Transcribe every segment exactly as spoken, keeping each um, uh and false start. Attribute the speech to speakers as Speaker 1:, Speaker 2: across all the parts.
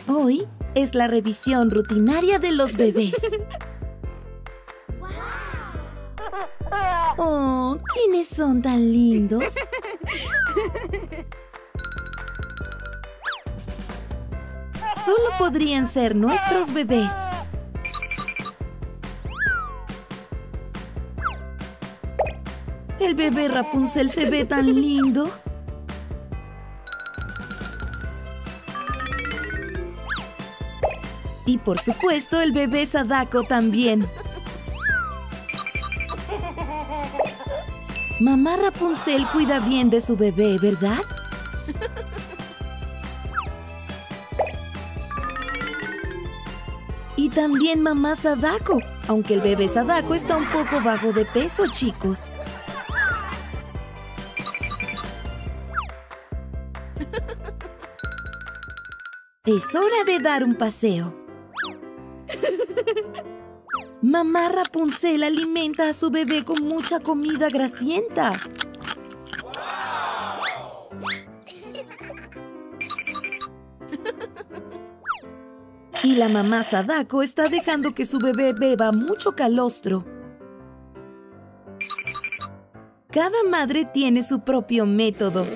Speaker 1: Hoy es la revisión rutinaria de los bebés. Oh, ¿quiénes son tan lindos? Solo podrían ser nuestros bebés. El bebé Rapunzel se ve tan lindo. Y por supuesto, el bebé Sadako también. Mamá Rapunzel cuida bien de su bebé, ¿verdad? Y también mamá Sadako, aunque el bebé Sadako está un poco bajo de peso, chicos. Es hora de dar un paseo. Mamá Rapunzel alimenta a su bebé con mucha comida grasienta. Y la mamá Sadako está dejando que su bebé beba mucho calostro. Cada madre tiene su propio método.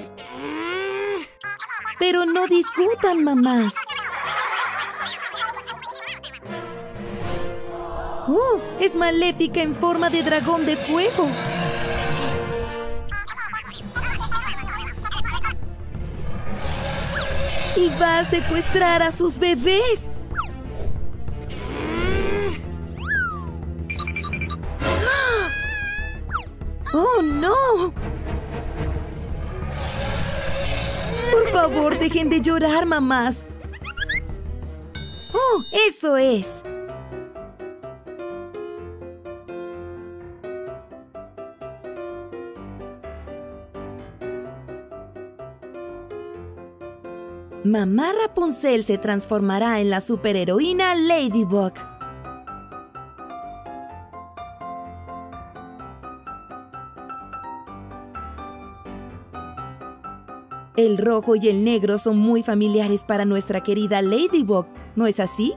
Speaker 1: Pero no discutan, mamás. ¡Oh! Es Maléfica en forma de dragón de fuego. Y va a secuestrar a sus bebés. ¡Oh, no! Por favor, dejen de llorar, mamás. ¡Oh, eso es! Mamá Rapunzel se transformará en la superheroína Ladybug. El rojo y el negro son muy familiares para nuestra querida Ladybug, ¿no es así?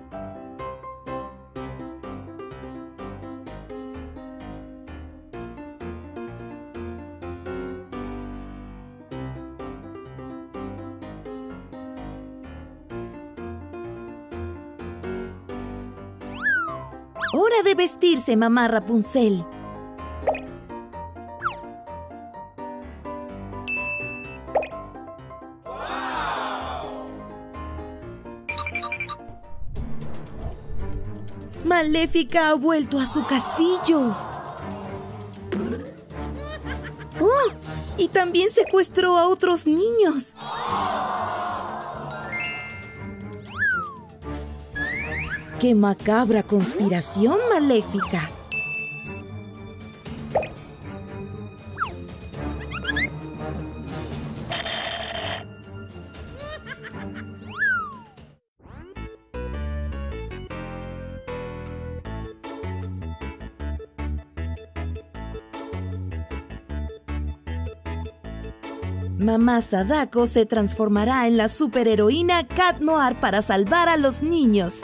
Speaker 1: ¡Hora de vestirse, mamá Rapunzel! Maléfica ha vuelto a su castillo. ¡Oh! Y también secuestró a otros niños. ¡Qué macabra conspiración, Maléfica! Mamá Sadako se transformará en la superheroína Cat Noir para salvar a los niños.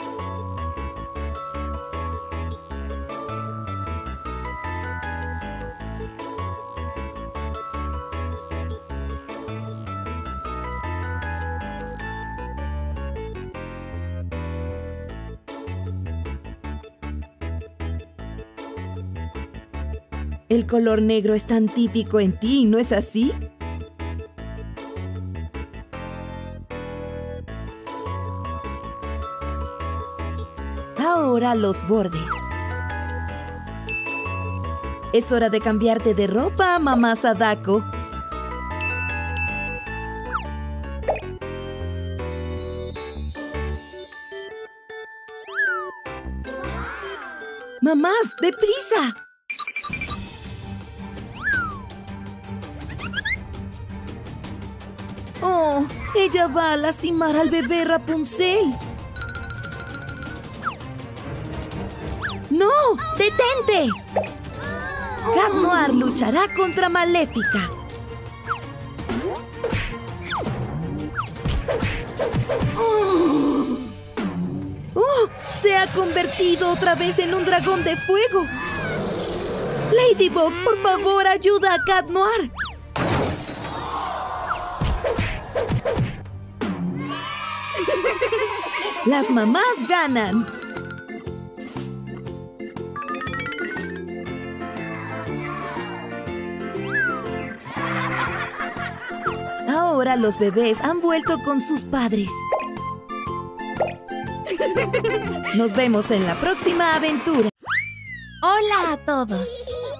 Speaker 1: El color negro es tan típico en ti, ¿no es así? Ahora los bordes. Es hora de cambiarte de ropa, mamá Sadako. ¡Mamás, deprisa! ¡Oh! Ella va a lastimar al bebé Rapunzel. ¡No! ¡Detente! Cat Noir luchará contra Maléfica. se ha convertido otra vez en un dragón de fuego. Ladybug, por favor, ayuda a Cat Noir. Las mamás ganan. Ahora los bebés han vuelto con sus padres. Nos vemos en la próxima aventura. Hola a todos.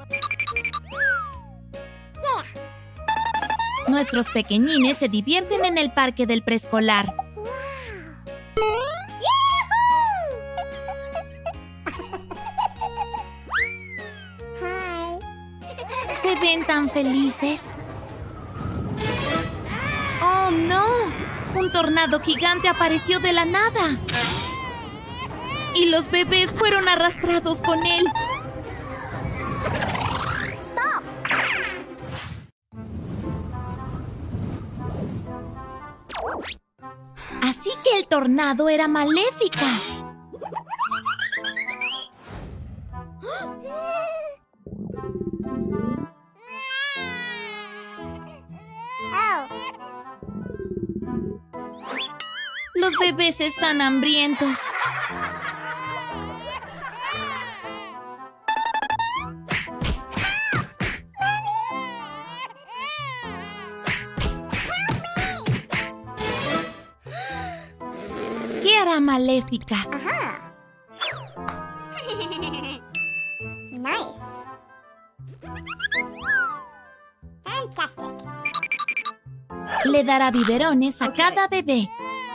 Speaker 1: Nuestros pequeñines se divierten en el parque del preescolar. Se ven tan felices. ¡Oh, no! Un tornado gigante apareció de la nada. Y los bebés fueron arrastrados con él. ¡Stop! Así que el tornado era maléfica. Los bebés están hambrientos. ¿Qué hará Maléfica?
Speaker 2: Ajá. Nice. Fantastic.
Speaker 1: Le dará biberones a cada bebé.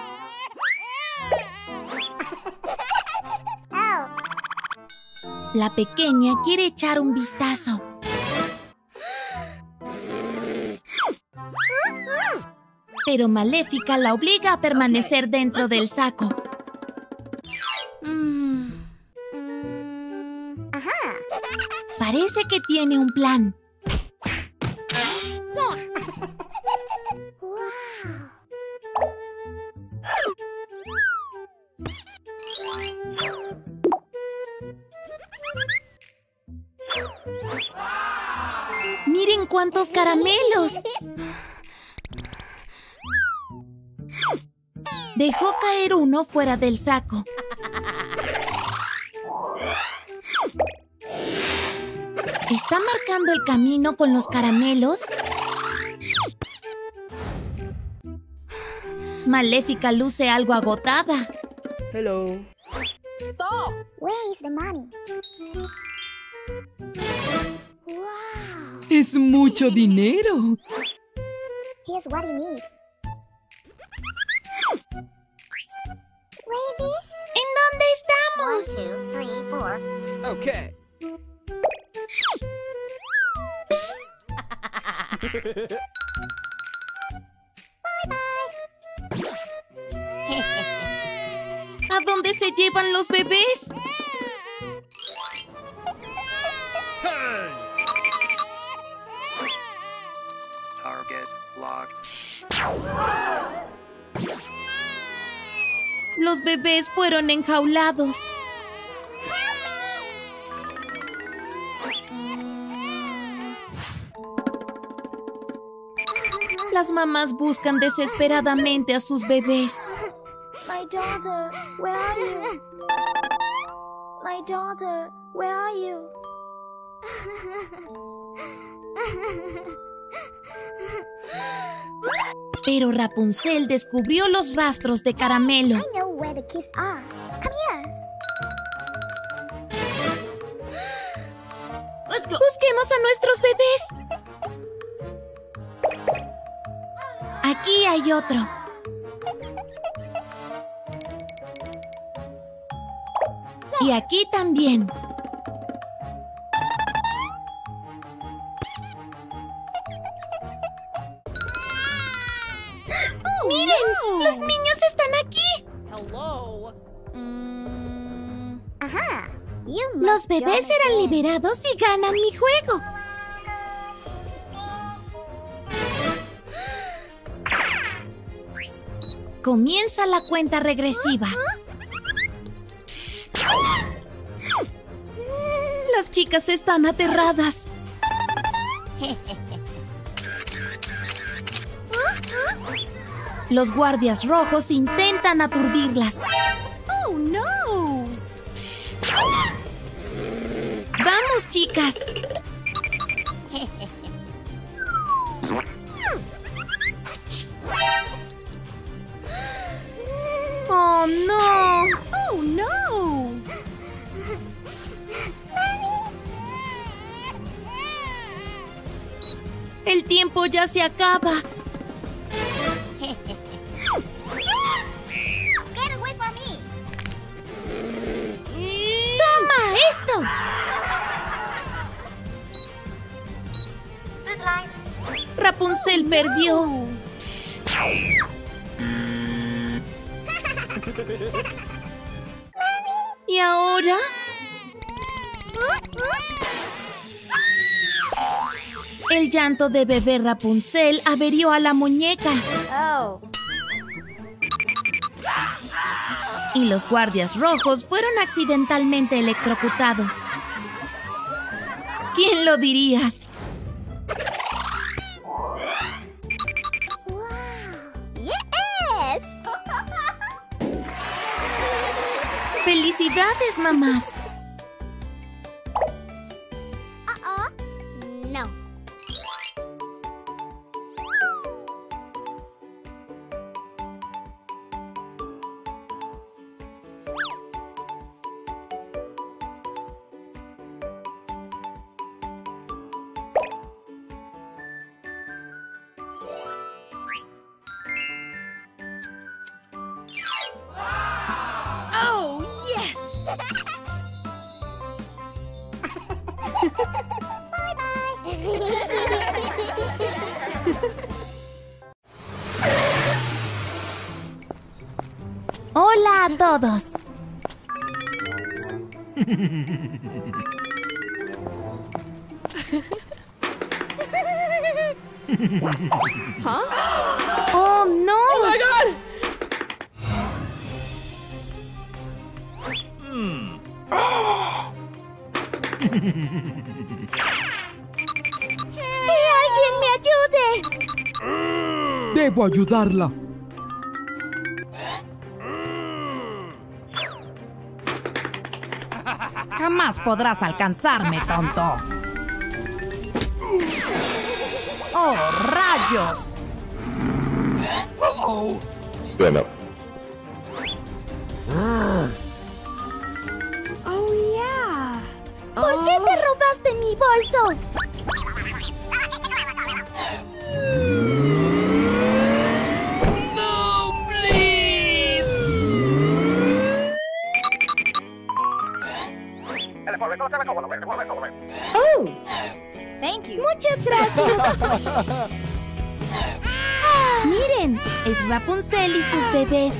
Speaker 2: Oh.
Speaker 1: La pequeña quiere echar un vistazo. Pero Maléfica la obliga a permanecer dentro del saco.
Speaker 2: Mm. Mm. Ajá.
Speaker 1: Parece que tiene un plan.
Speaker 2: Yeah. Wow.
Speaker 1: ¡Miren cuántos caramelos! Dejó caer uno fuera del saco. ¿Está marcando el camino con los caramelos? Maléfica luce algo agotada.
Speaker 3: Hello.
Speaker 2: Stop. Where is the money? Wow.
Speaker 1: ¡Es mucho dinero!
Speaker 2: Here's what you need. Babies?
Speaker 1: ¿En dónde estamos?
Speaker 2: One, two, three, four.
Speaker 3: Okay.
Speaker 1: ¿A dónde se llevan los bebés?
Speaker 4: Target locked.
Speaker 1: Los bebés fueron enjaulados. Las mamás buscan desesperadamente a sus bebés.
Speaker 2: My daughter, where are you? My daughter, where are you?
Speaker 1: Pero Rapunzel descubrió los rastros de caramelo.
Speaker 2: I know where the kids are. Come here. Let's go.
Speaker 1: ¡Busquemos a nuestros bebés! Aquí hay otro. Y aquí también. ¡Miren! ¡Los niños están aquí!
Speaker 3: Hello.
Speaker 2: Mm, ajá. You
Speaker 1: Los
Speaker 2: must
Speaker 1: bebés
Speaker 2: join
Speaker 1: serán
Speaker 2: them.
Speaker 1: liberados y ganan mi juego. Comienza la cuenta regresiva. Las chicas están aterradas. Los guardias rojos intentan aturdirlas.
Speaker 2: Oh, no.
Speaker 1: ¡Vamos, chicas! ¡Oh, no!
Speaker 2: Oh, no.
Speaker 1: El tiempo ya se acaba.
Speaker 2: Get away from me.
Speaker 1: ¡Toma esto! Rapunzel perdió. ¿Y ahora? El llanto de bebé Rapunzel averió a la muñeca.
Speaker 2: Oh.
Speaker 1: Y los guardias rojos fueron accidentalmente electrocutados. ¿Quién lo diría?
Speaker 2: Wow. Yes.
Speaker 1: ¡Felicidades, mamás!
Speaker 2: Uh-oh. No.
Speaker 3: Oh, yes!
Speaker 1: ¡Hola a todos!
Speaker 3: Huh?
Speaker 1: ¡Oh, no!
Speaker 3: Oh my god!
Speaker 1: ¡Que alguien me ayude!
Speaker 5: Debo ayudarla.
Speaker 1: Jamás podrás alcanzarme, tonto. ¡Oh, rayos!
Speaker 6: Stand up.
Speaker 2: Oh, yeah.
Speaker 1: ¿Por qué te robaste mi bolso?
Speaker 2: Oh. Thank you.
Speaker 1: ¡Muchas gracias! ¡Miren! Es Rapunzel y sus bebés.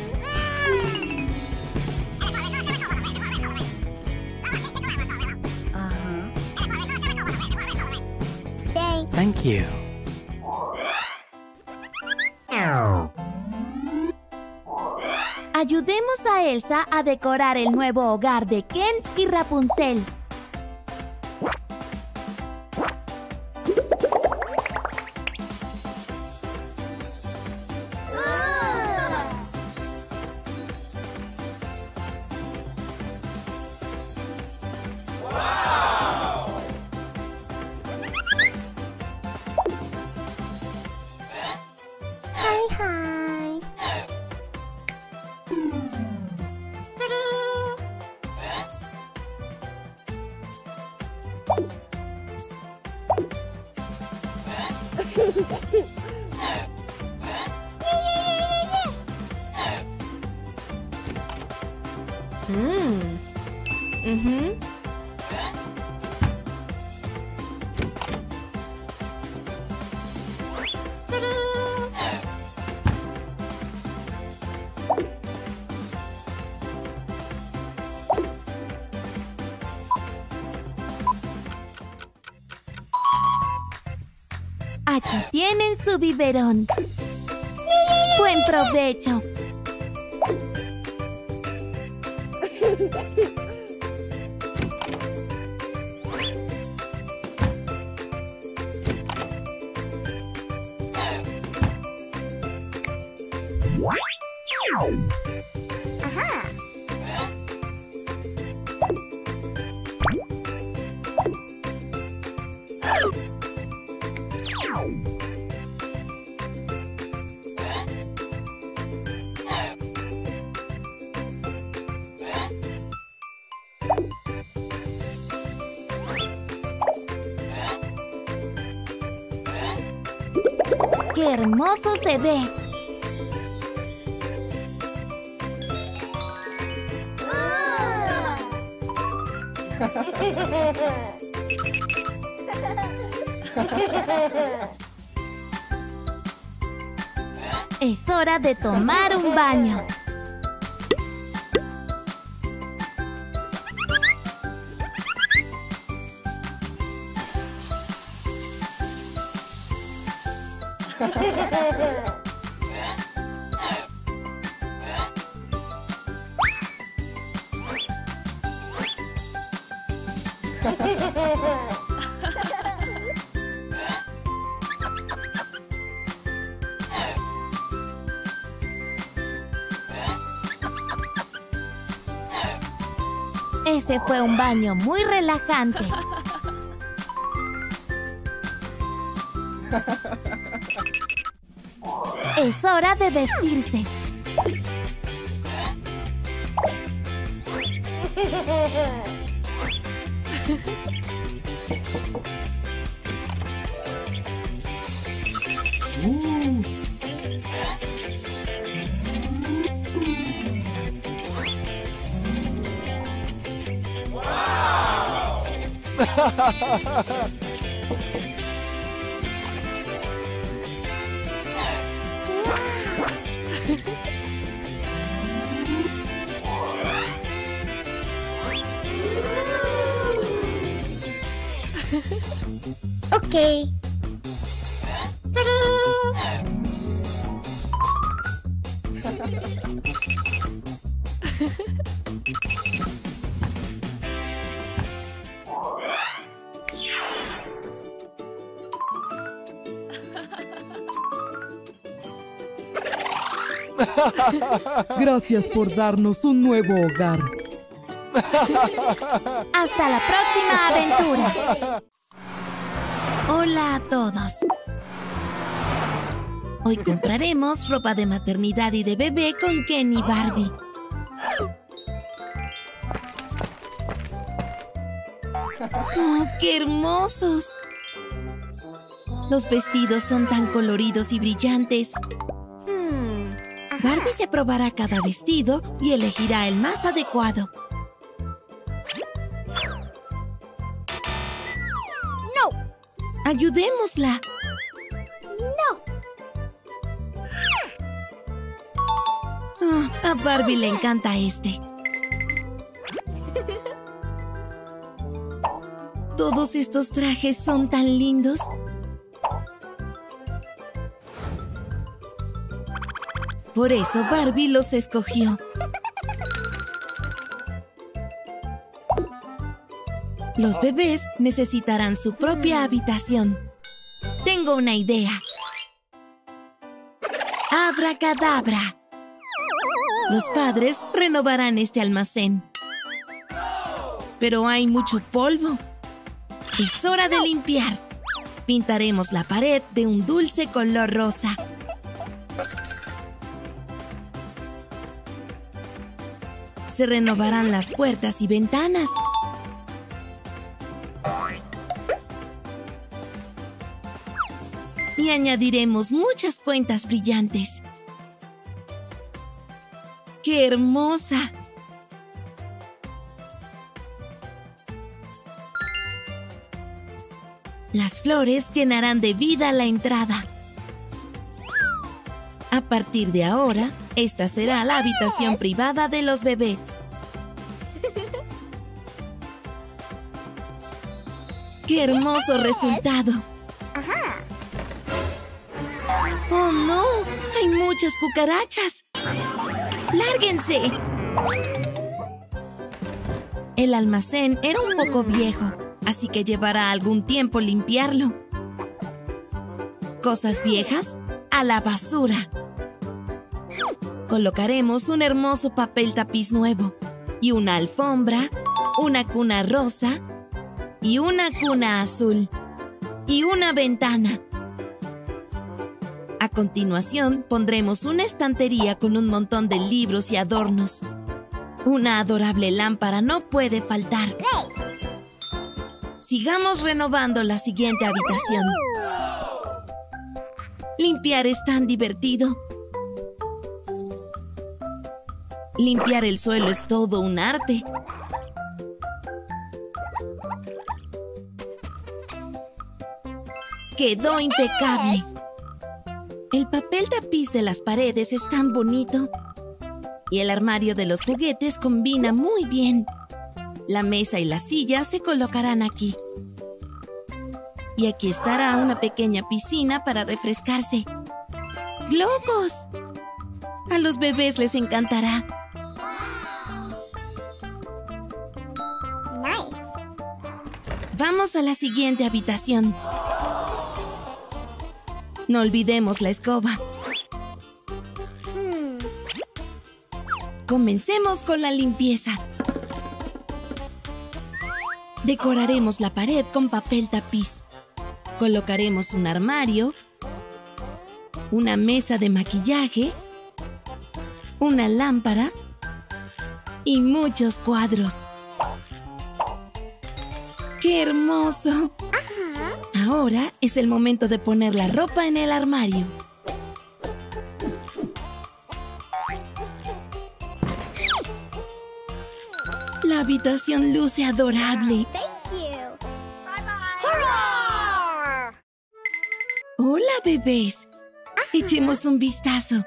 Speaker 2: Thanks.
Speaker 3: Thank you.
Speaker 1: Ayudemos a Elsa a decorar el nuevo hogar de Ken y Rapunzel.
Speaker 2: Hi, hi.
Speaker 3: Mm. Mm-hmm.
Speaker 1: Aquí tienen su biberón. ¡Buen provecho! ¡Qué hermoso se ve! Es hora de tomar un baño. Ese fue un baño muy relajante. Es hora de vestirse.
Speaker 2: Okay.
Speaker 5: Gracias por darnos un nuevo hogar.
Speaker 1: ¡Hasta la próxima aventura! Hola a todos. Hoy compraremos ropa de maternidad y de bebé con Ken y Barbie. ¡Oh, qué hermosos! Los vestidos son tan coloridos y brillantes. Barbie se probará cada vestido y elegirá el más adecuado.
Speaker 2: No.
Speaker 1: ¡Ayudémosla!
Speaker 2: No.
Speaker 1: Oh, a Barbie le encanta este. Todos estos trajes son tan lindos. Por eso Barbie los escogió. Los bebés necesitarán su propia habitación. Tengo una idea. ¡Abracadabra! Los padres renovarán este almacén. Pero hay mucho polvo. Es hora de limpiar. Pintaremos la pared de un dulce color rosa. Se renovarán las puertas y ventanas. Y añadiremos muchas cuentas brillantes. ¡Qué hermosa! Las flores llenarán de vida la entrada. A partir de ahora, esta será la habitación privada de los bebés. ¡Qué hermoso resultado! ¡Oh, no! ¡Hay muchas cucarachas! ¡Lárguense! El almacén era un poco viejo, así que llevará algún tiempo limpiarlo. Cosas viejas a la basura. Colocaremos un hermoso papel tapiz nuevo y una alfombra, una cuna rosa y una cuna azul y una ventana. A continuación, pondremos una estantería con un montón de libros y adornos. Una adorable lámpara no puede faltar. Sigamos renovando la siguiente habitación. Limpiar es tan divertido. Limpiar el suelo es todo un arte. Quedó impecable. El papel tapiz de las paredes es tan bonito. Y el armario de los juguetes combina muy bien. La mesa y la silla se colocarán aquí. Y aquí estará una pequeña piscina para refrescarse. ¡Globos! A los bebés les encantará. Vamos a la siguiente habitación. No olvidemos la escoba. Comencemos con la limpieza. Decoraremos la pared con papel tapiz. Colocaremos un armario, una mesa de maquillaje, una lámpara y muchos cuadros. ¡Qué hermoso! Ahora es el momento de poner la ropa en el armario. La habitación luce adorable. Hola, bebés. Echemos un vistazo.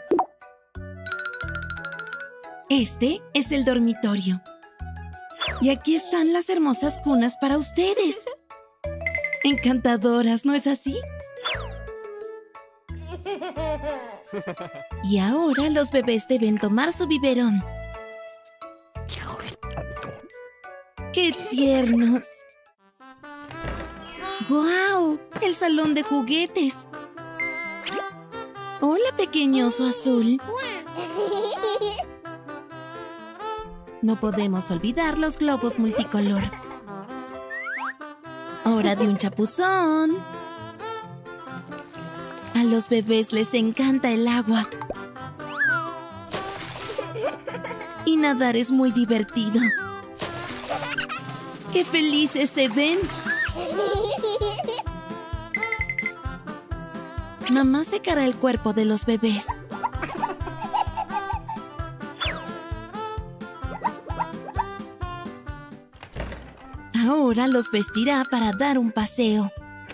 Speaker 1: Este es el dormitorio. Y aquí están las hermosas cunas para ustedes. Encantadoras, ¿no es así? Y ahora los bebés deben tomar su biberón. ¡Qué tiernos! ¡Guau! ¡El salón de juguetes! Hola, pequeño oso azul. No podemos olvidar los globos multicolor. Hora de un chapuzón. A los bebés les encanta el agua. Y nadar es muy divertido. ¡Qué felices se ven! Mamá secará el cuerpo de los bebés. Ahora los vestirá para dar un paseo.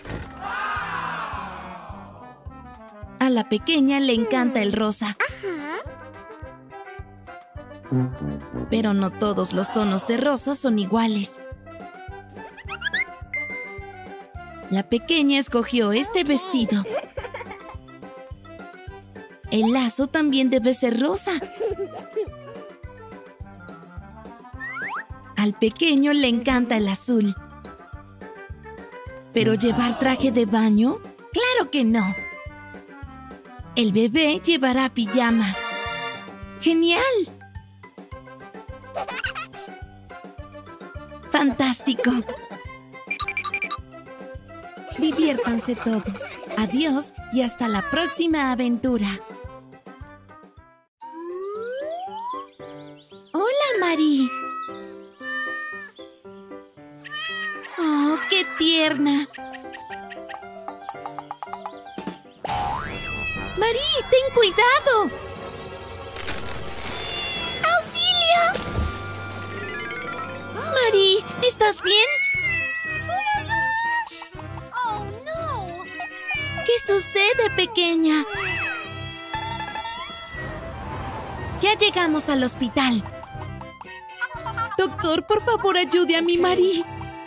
Speaker 1: A la pequeña le encanta el rosa. Pero no todos los tonos de rosa son iguales. La pequeña escogió este vestido. El lazo también debe ser rosa. Al pequeño le encanta el azul. ¿Pero llevar traje de baño? ¡Claro que no! El bebé llevará pijama. ¡Genial! ¡Fantástico! Diviértanse todos. Adiós y hasta la próxima aventura. ¡Hola, Marie! ¡Oh, qué tierna! ¡Marie, ten cuidado! ¡Auxilio! Marie, ¿estás bien? ¿Qué sucede, pequeña? Ya llegamos al hospital. Doctor, por favor, ayude a mi Marie.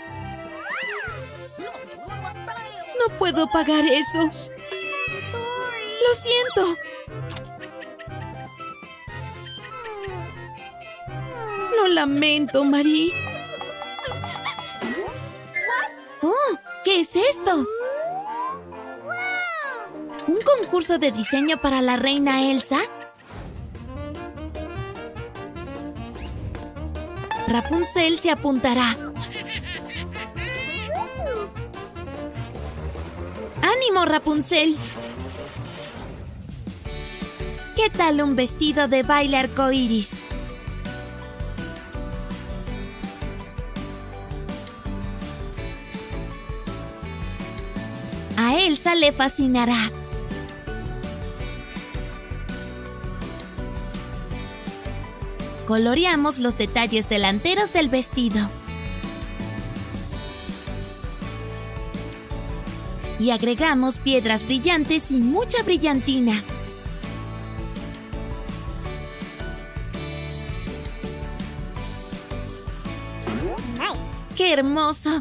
Speaker 1: No puedo pagar eso. Lo siento. Lo lamento, Marie. Oh, ¿qué es esto? ¿Un concurso de diseño para la reina Elsa? Rapunzel se apuntará. ¡Ánimo, Rapunzel! ¿Qué tal un vestido de baile arcoíris? A Elsa le fascinará. Coloreamos los detalles delanteros del vestido. Y agregamos piedras brillantes y mucha brillantina. ¡Qué hermoso!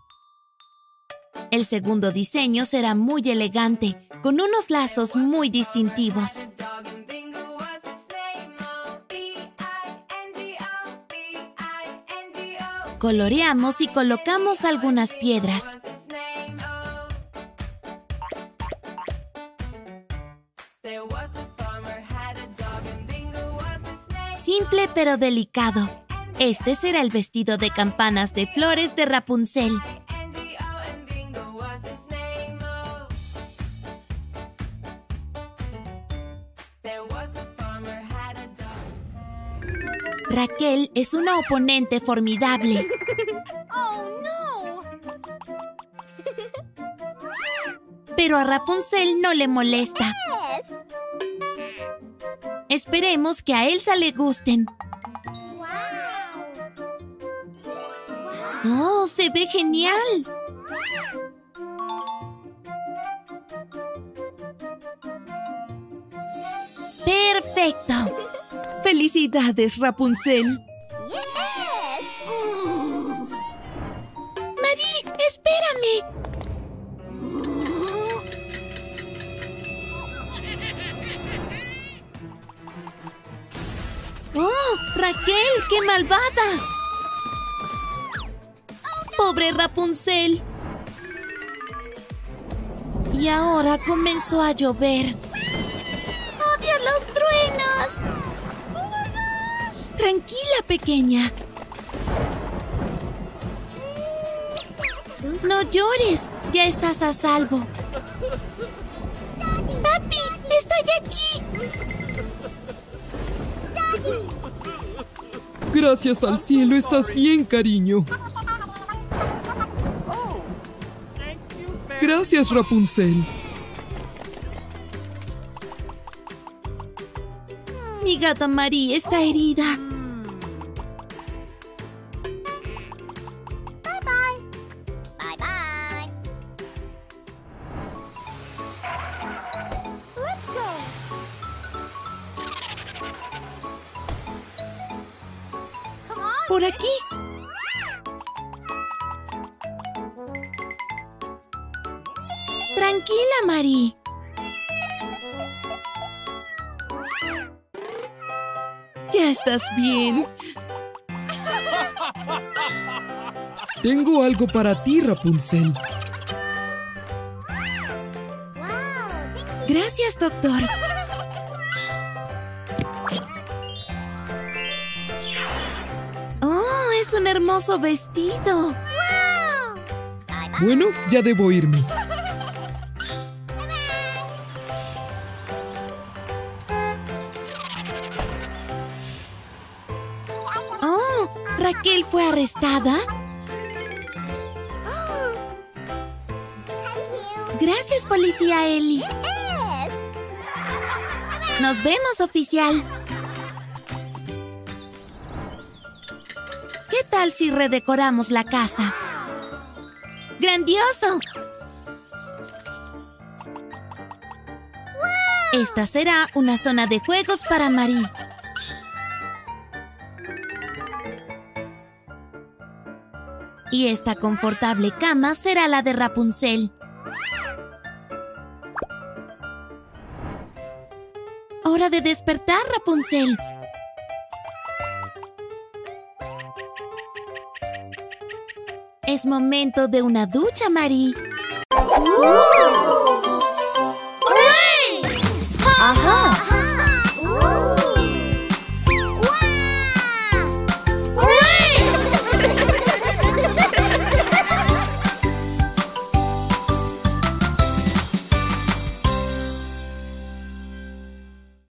Speaker 1: El segundo diseño será muy elegante, con unos lazos muy distintivos. Coloreamos y colocamos algunas piedras. Simple pero delicado. Este será el vestido de campanas de flores de Rapunzel. Raquel es una oponente formidable.
Speaker 2: Oh, no.
Speaker 1: Pero a Rapunzel no le molesta.
Speaker 2: Yes.
Speaker 1: Esperemos que a Elsa le gusten.
Speaker 2: Wow.
Speaker 1: ¡Oh, se ve genial! ¡Perfecto! ¡Felicidades, Rapunzel!
Speaker 2: Yes.
Speaker 1: ¡Marie, espérame! ¡Oh, Raquel, qué malvada! ¡Pobre Rapunzel! Y ahora comenzó a llover. ¡Odio los truenos! Tranquila, pequeña. No llores, ya estás a salvo. ¡Papi, estoy aquí!
Speaker 5: Gracias al cielo, estás bien, cariño. Gracias, Rapunzel.
Speaker 1: Mi gata Marie está herida.
Speaker 2: Bye bye. Bye bye. Let's go. Come on.
Speaker 1: Por aquí. Tranquila, Marie. Ya estás bien.
Speaker 5: Tengo algo para ti, Rapunzel.
Speaker 2: Wow. Thank you.
Speaker 1: Gracias, doctor. ¡Oh, es un hermoso vestido!
Speaker 2: Wow. Bye bye.
Speaker 5: Bueno, ya debo irme.
Speaker 1: ¡Oh! ¿Raquel fue arrestada? Gracias, policía Ellie.
Speaker 2: Yes.
Speaker 1: Nos vemos, oficial. ¿Qué tal si redecoramos la casa? ¡Grandioso! Esta será una zona de juegos para Marie. Y esta confortable cama será la de Rapunzel. ¡Hora de despertar, Rapunzel! Es momento de una ducha, Marie.
Speaker 2: Ooh.